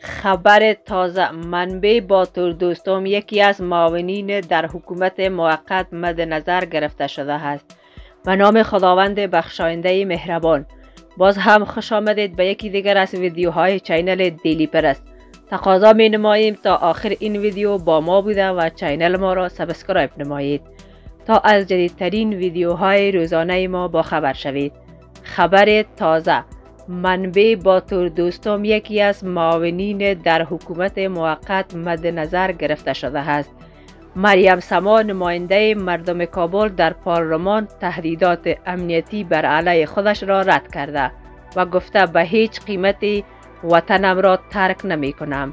خبر تازه: منبع باتور دوستم یکی از معاونین در حکومت موقت مد نظر گرفته شده است. به نام خداوند بخشاینده مهربان. باز هم خوش آمدید به یکی دیگر از ویدیوهای چینل دیلی پرست. تقاضا می نماییم تا آخر این ویدیو با ما بوده و چینل ما را سابسکرایب نمایید تا از جدیدترین ویدیوهای روزانه ما با خبر شوید. خبر تازه: منبع باتور دوستم یکی از معاونین در حکومت موقت مد نظر گرفته شده است. مریم سما نماینده مردم کابل در پارلمان تهدیدات امنیتی بر علیه خودش را رد کرده و گفته به هیچ قیمتی وطنم را ترک نمی کنم.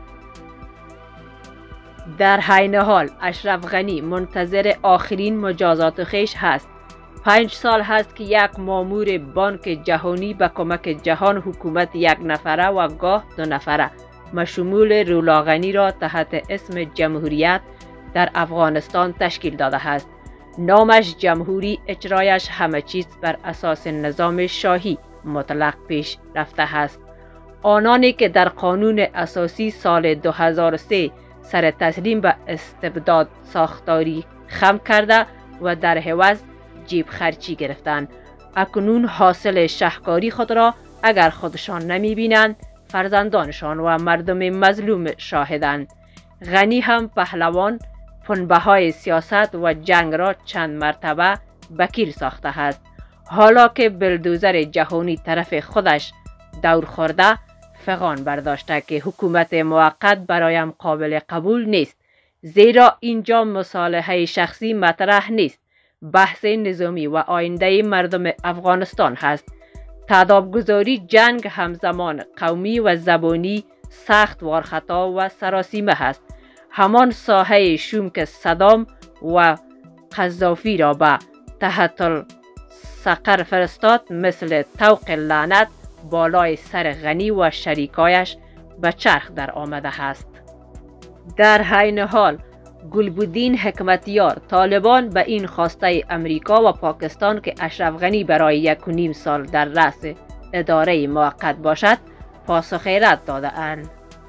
در حین حال اشرف غنی منتظر آخرین مجازات خویش هست. 5 سال هست که یک مامور بانک جهانی به کمک جهان حکومت یک نفره و گاه 2 نفره مشمول رولا غنی را تحت اسم جمهوریت در افغانستان تشکیل داده است. نامش جمهوری، اجرایش همه چیز بر اساس نظام شاهی مطلق پیش رفته است. آنانی که در قانون اساسی سال 2003 سر تسلیم به استبداد ساختاری خم کرده و در عوض جیب خرچی گرفتند، اکنون حاصل شهکاری خود را اگر خودشان نمی بینند فرزندانشان و مردم مظلوم شاهدند. غنی هم پهلوان پنبه های سیاست و جنگ را چند مرتبه بکیر ساخته است. حالا که بلدوزر جهانی طرف خودش دور خورده، فغان برداشته که حکومت موقت برایم قابل قبول نیست، زیرا اینجا مصالحه شخصی مطرح نیست، بحث نظامی و آینده مردم افغانستان هست. تدابگذاری جنگ همزمان قومی و زبانی سخت وارخطا و سراسیمه است. همان ساحه شوم که صدام و قذافی را به تحت السقر فرستاد مثل طوق لعنت بالای سر غنی و شریکایش به چرخ در آمده است. در حین حال گلبدین حکمتیار طالبان به این خواسته امریکا و پاکستان که اشرف غنی برای 1.5 سال در رأس اداره موقت باشد پاسخ رد داده اند.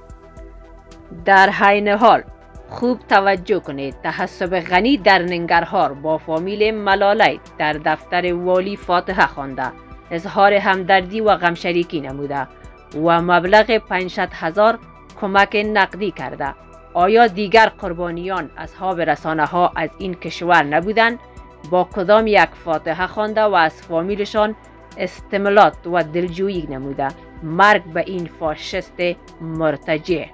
در حین حال خوب توجه کنید، تعصب غنی در ننگرهار با فامیل ملاله در دفتر والی فاتحه خوانده، اظهار همدردی و غمشریکی نموده و مبلغ 500,000 کمک نقدی کرده. آیا دیگر قربانیان اصحاب رسانه ها از این کشور نبودند؟ با کدام یک فاتحه خوانده و از فامیلشان استملات و دلجویی نموده؟ مرگ به این فاشیست مرتجع.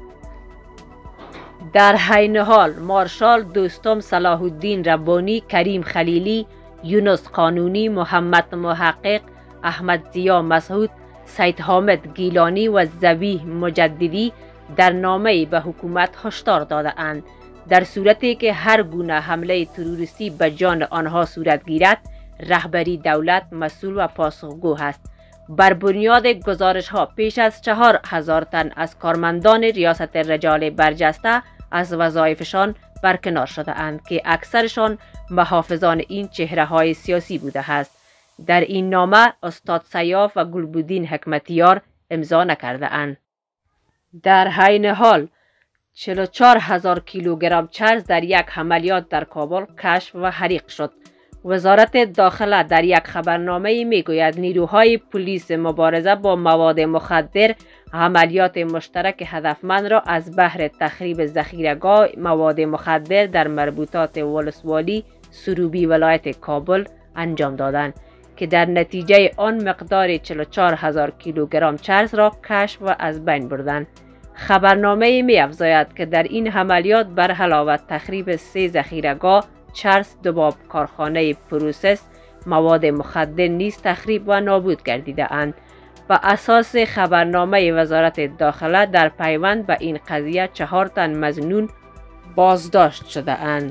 در حین حال مارشال دوستم صلاح الدین ربانی، کریم خلیلی، یونس قانونی، محمد محقق، احمد ضیا مسعود، سید حامد گیلانی و ذبیح مجددی در نامه به حکومت هشدار داده اند در صورتی که هر گونه حمله تروریستی به جان آنها صورت گیرد، رهبری دولت مسئول و پاسخگو است. بر بنیاد گزارش ها پیش از 4,000 تن از کارمندان ریاست رجال برجسته از وظایفشان برکنار شده اند که اکثرشان محافظان این چهره های سیاسی بوده است. در این نامه استاد سیاف و گلبدین حکمتیار امضا نکرده اند. در حین حال 44,000 کیلوگرم چرس در یک عملیات در کابل کشف و حریق شد. وزارت داخله در یک خبرنامه میگوید نیروهای پلیس مبارزه با مواد مخدر عملیات مشترک هدفمند را از بهر تخریب ذخیره‌گاه مواد مخدر در مربوطات ولسوالی سروبی ولایت کابل انجام دادند که در نتیجه آن مقدار 44,000 کیلوگرم چرس را کشف و از بین بردند. خبرنامه می افزاید که در این عملیات بر علاوه تخریب 3 ذخیره‌گاه چرس، 2 کارخانه پروسس مواد مخدر نیز تخریب و نابود گردیده اند. بر اساس خبرنامه وزارت داخله در پیوند به این قضیه 4 تن مظنون بازداشت شده اند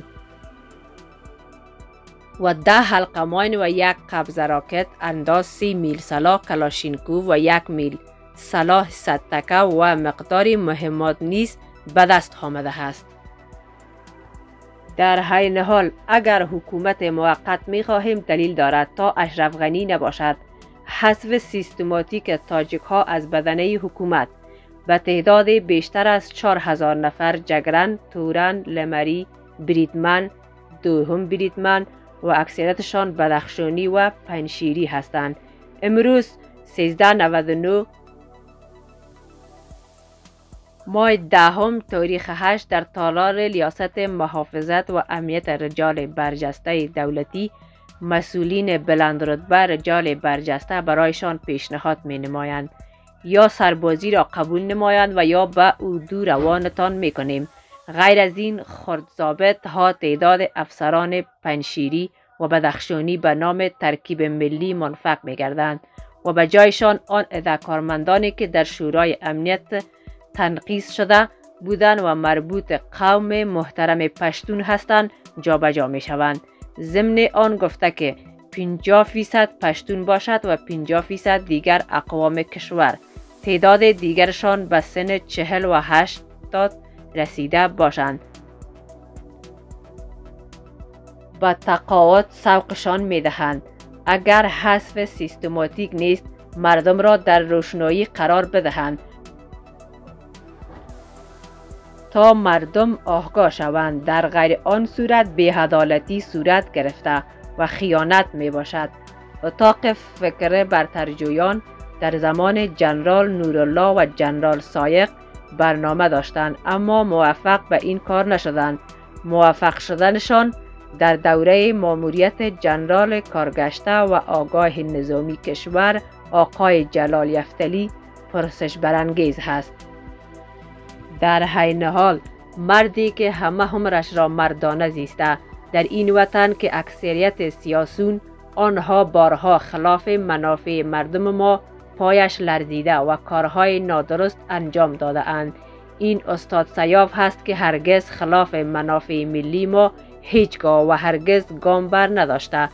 و 10 حلقه ماین و 1 قبض راکت انداز 30 میل سلاح کلاشینکوف و 1 میل سلاح 100 تکه و مقداری مهمات نیز به دست آمده است. در حین حال اگر حکومت موقت می خواهیم دلیل دارد تا اشرف غنی نباشد. حذف سیستماتیک تاجیک ها از بدنه حکومت. به تعداد بیشتر از 4000 نفر جگرن، تورن، لمری، بریدمن، دوهم بریدمن و اکثریتشان بدخشانی و پنشیری هستند. امروز 1399 ماه دهم تاریخ 8 در تالار ریاست محافظت و امنیت رجال برجسته دولتی مسئولین بلندرتبه رجال برجسته برایشان پیشنهاد می نمایند یا سربازی را قبول نمایند و یا به اردو روانتان می کنیم. غیر از این خرد ضابط ها تعداد افسران پنشیری و بدخشانی به نام ترکیب ملی منفق می گردند و به جایشان آن کارمندانی که در شورای امنیت تنقیص شده بودند و مربوط قوم محترم پشتون هستند جابجا می شوند. ضمن آن گفته که 50% پشتون باشد و 50% دیگر اقوام کشور، تعداد دیگرشان به سن 40 و 80 رسیده باشند. با تقاعد سوقشان می دهند. اگر حذف سیستماتیک نیست مردم را در روشنایی قرار بدهند تا مردم آگاه شوند. در غیر آن صورت بی‌عدالتی صورت گرفته و خیانت می باشد. اتاق فکر برترجویان در زمان جنرال نورالله و جنرال سایق برنامه داشتند اما موفق به این کار نشدند. موفق شدنشان در دوره ماموریت جنرال کارگشته و آگاه نظامی کشور آقای جلال یفتلی پرسش برانگیز است. در حین حال مردی که همه عمرش را مردانه زیسته در این وطن که اکثریت سیاسون آنها بارها خلاف منافع مردم ما پایش لرزیده و کارهای نادرست انجام داده اند. این استاد سیاف هست که هرگز خلاف منافع ملی ما هیچگاه و هرگز گام بر نداشته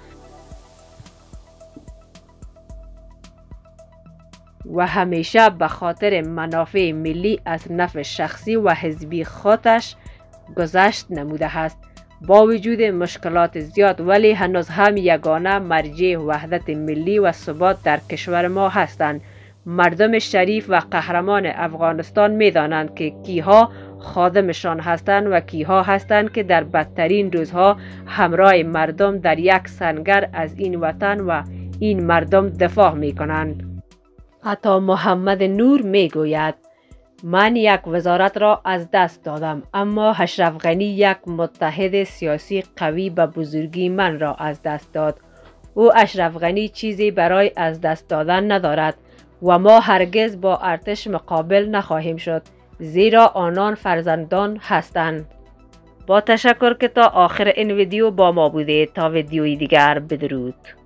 و همیشه به خاطر منافع ملی از نفع شخصی و حزبی خودش گذشت نموده است. با وجود مشکلات زیاد ولی هنوز هم یگانه مرجع وحدت ملی و ثبات در کشور ما هستند. مردم شریف و قهرمان افغانستان می دانند که کیها خادمشان هستند و کیها هستند که در بدترین روزها همراه مردم در یک سنگر از این وطن و این مردم دفاع می کنند. عطا محمد نور می گوید من یک وزارت را از دست دادم اما اشرف غنی یک متحد سیاسی قوی به بزرگی من را از دست داد. او اشرف غنی چیزی برای از دست دادن ندارد و ما هرگز با ارتش مقابل نخواهیم شد زیرا آنان فرزندان هستند. با تشکر که تا آخر این ویدیو با ما بودید. تا ویدیوی دیگر بدرود.